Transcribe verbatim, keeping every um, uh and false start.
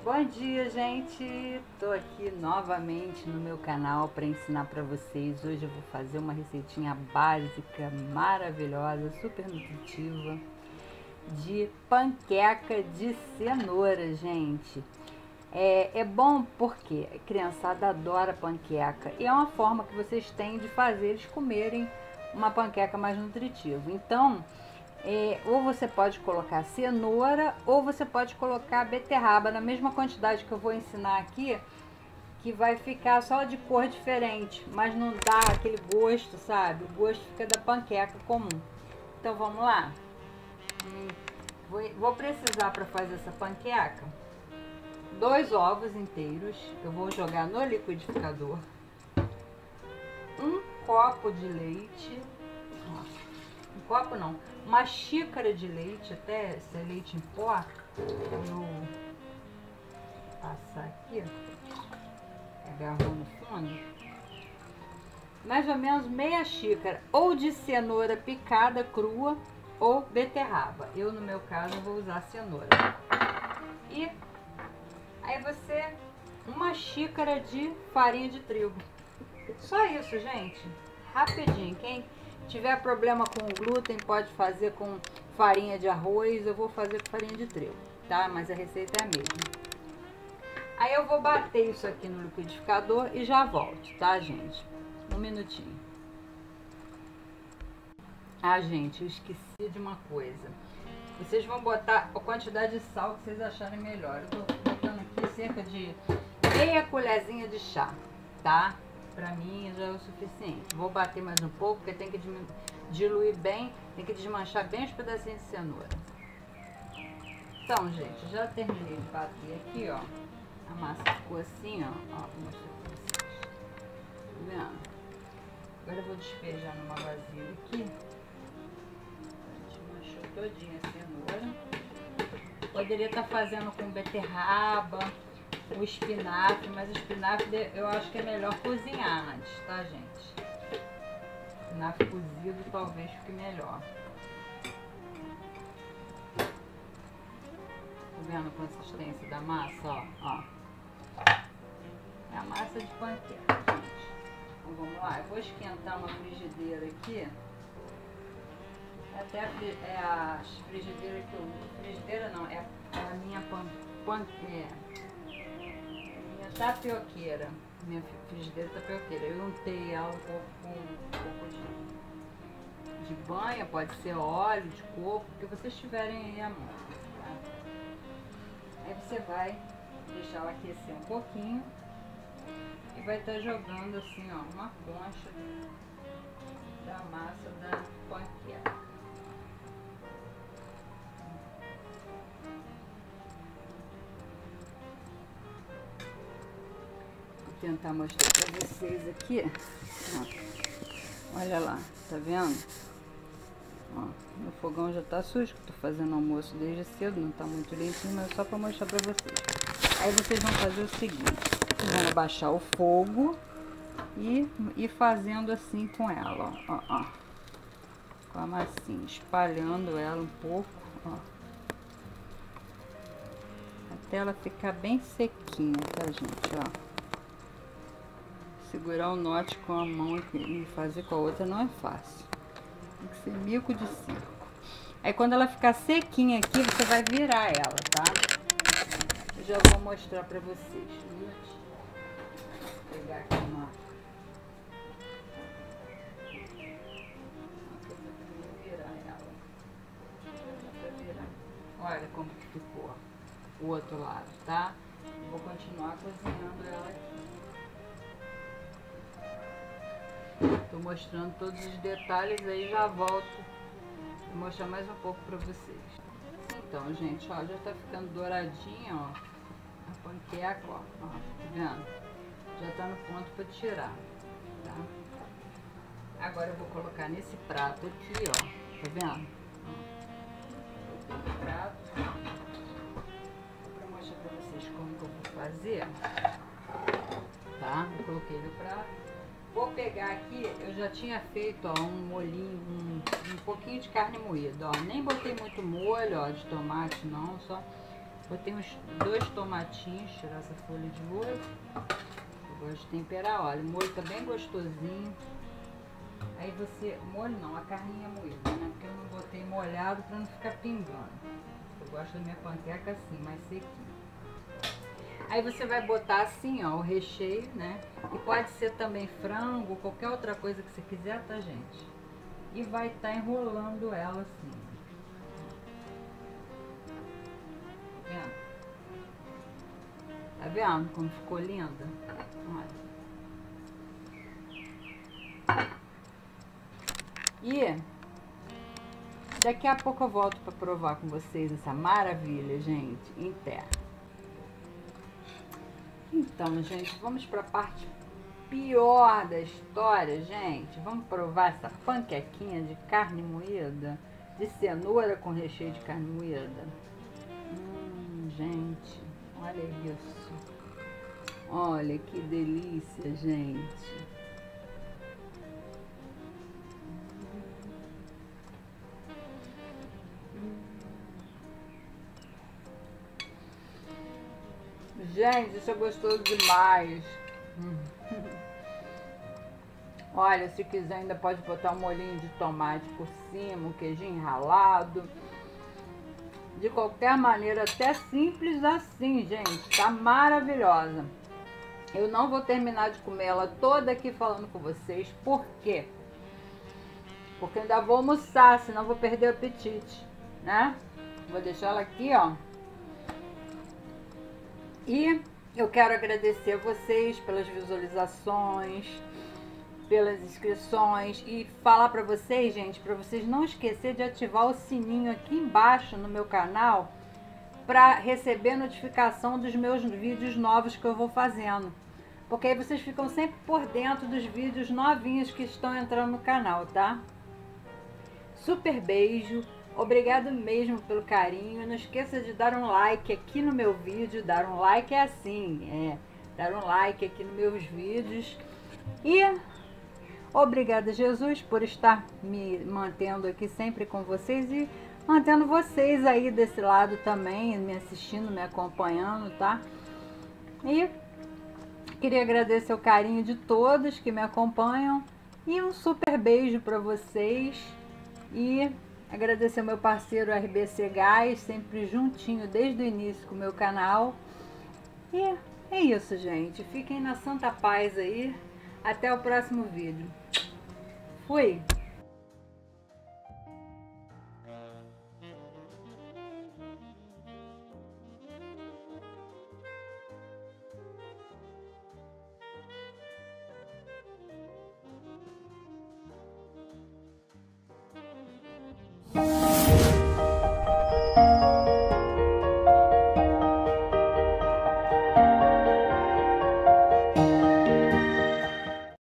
Bom dia, gente! Tô aqui novamente no meu canal para ensinar para vocês. Hoje eu vou fazer uma receitinha básica, maravilhosa, super nutritiva de panqueca de cenoura, gente. É, é bom porque a criançada adora panqueca e é uma forma que vocês têm de fazer eles comerem uma panqueca mais nutritiva. Então, É, ou você pode colocar cenoura ou você pode colocar beterraba na mesma quantidade que eu vou ensinar aqui, que vai ficar só de cor diferente, mas não dá aquele gosto, sabe? O gosto fica da panqueca comum. Então vamos lá. Hum, vou, vou precisar para fazer essa panqueca dois ovos inteiros. Eu vou jogar no liquidificador. Um copo de leite. Um copo não, uma xícara de leite, até se é leite em pó, eu vou passar aqui, agarrou no fundo, mais ou menos meia xícara, ou de cenoura picada crua, ou beterraba. Eu, no meu caso, vou usar cenoura. E aí você, uma xícara de farinha de trigo. Só isso, gente, rapidinho. Quem tiver problema com glúten, pode fazer com farinha de arroz. Eu vou fazer com farinha de trigo, tá? Mas a receita é a mesma. Aí eu vou bater isso aqui no liquidificador e já volto, tá, gente? Um minutinho. Ah, gente, eu esqueci de uma coisa. Vocês vão botar a quantidade de sal que vocês acharem melhor. Eu tô botando aqui cerca de meia colherzinha de chá, tá? Pra mim já é o suficiente. Vou bater mais um pouco, porque tem que diluir bem, tem que desmanchar bem os pedacinhos de cenoura. Então, gente, já terminei de bater aqui, ó. A massa ficou assim, ó. Ó, vou mostrar pra vocês. Tá vendo? Agora eu vou despejar numa vasilha aqui. Desmanchou todinha a cenoura. Poderia estar fazendo com beterraba, o espinafre, mas o espinafre eu acho que é melhor cozinhar antes, tá, gente? Espinafre cozido talvez fique melhor. Tá vendo a consistência da massa, ó? Ó. É a massa de panqueca, gente. Então vamos lá, eu vou esquentar uma frigideira aqui. Até a, é a frigideira que eu uso. Frigideira não, é a, é a minha pan, panqueca. Tapioqueira, minha frigideira tapioqueira. Eu untei ela um pouco com um pouco de, de banha, pode ser óleo de coco, o que vocês tiverem aí à mão, tá? Aí você vai deixar ela aquecer um pouquinho e vai estar jogando assim, ó, uma concha da massa da panqueca. Tentar mostrar pra vocês aqui, ó. Olha lá, tá vendo? Ó, meu fogão já tá sujo, que eu tô fazendo almoço desde cedo, não tá muito limpinho, mas é só pra mostrar pra vocês. Aí vocês vão fazer o seguinte, vocês vão abaixar o fogo e ir fazendo assim com ela, ó, ó, ó, com a massinha, espalhando ela um pouco, ó, até ela ficar bem sequinha, tá, gente, ó. Segurar o note com a mão e fazer com a outra não é fácil. Tem que ser mico de circo. Aí quando ela ficar sequinha aqui, você vai virar ela, tá? Eu já vou mostrar pra vocês. Vou pegar aqui uma... virar ela. Olha como que ficou o outro lado, tá? Vou continuar cozinhando ela aqui. Tô mostrando todos os detalhes, aí já volto e mostrar mais um pouco pra vocês. Então, gente, ó, já tá ficando douradinha, ó, a panqueca, ó, ó, tá vendo? Já tá no ponto pra tirar, tá? Agora eu vou colocar nesse prato aqui, ó, tá vendo? Ó, coloquei no prato, pra mostrar pra vocês como que eu vou fazer, tá? Eu coloquei no prato. Vou pegar aqui, eu já tinha feito, ó, um molhinho, um, um pouquinho de carne moída, ó. Nem botei muito molho, ó, de tomate não, só Botei uns dois tomatinhos, tirar essa folha de molho. Eu gosto de temperar, olha, o molho tá bem gostosinho. Aí você, molho não, a carninha moída, né? Porque eu não botei molhado pra não ficar pingando. Eu gosto da minha panqueca assim, mais sequinha. Aí você vai botar assim, ó, o recheio, né? E pode ser também frango, qualquer outra coisa que você quiser, tá, gente? E vai estar tá enrolando ela assim. Tá vendo? Tá vendo como ficou linda? Olha. E daqui a pouco eu volto para provar com vocês essa maravilha, gente, inteira. Então, gente, vamos para a parte pior da história, gente. Vamos provar essa panquequinha de carne moída, de cenoura com recheio de carne moída. Hum, gente, olha isso. Olha que delícia, gente. Gente, isso é gostoso demais. Hum. Olha, se quiser ainda pode botar um molhinho de tomate por cima, um queijinho ralado. De qualquer maneira, até simples assim, gente. Tá maravilhosa. Eu não vou terminar de comer ela toda aqui falando com vocês. Por quê? Porque ainda vou almoçar, senão vou perder o apetite, né? Vou deixar ela aqui, ó. E eu quero agradecer a vocês pelas visualizações, pelas inscrições e falar para vocês, gente, para vocês não esquecer de ativar o sininho aqui embaixo no meu canal para receber notificação dos meus vídeos novos que eu vou fazendo. Porque aí vocês ficam sempre por dentro dos vídeos novinhos que estão entrando no canal, tá? Super beijo! Obrigado mesmo pelo carinho. Não esqueça de dar um like aqui no meu vídeo. Dar um like é assim, é dar um like aqui nos meus vídeos. E obrigada, Jesus, por estar me mantendo aqui sempre com vocês e mantendo vocês aí desse lado também, me assistindo, me acompanhando, tá? E queria agradecer o carinho de todos que me acompanham e um super beijo para vocês. E agradecer ao meu parceiro R B C Gás, sempre juntinho desde o início com o meu canal. E é isso, gente. Fiquem na santa paz aí. Até o próximo vídeo. Fui!